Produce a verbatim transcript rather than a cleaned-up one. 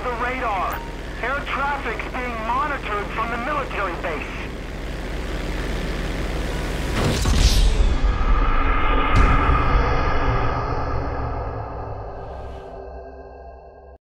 the radar. Air traffic's being monitored from the military base.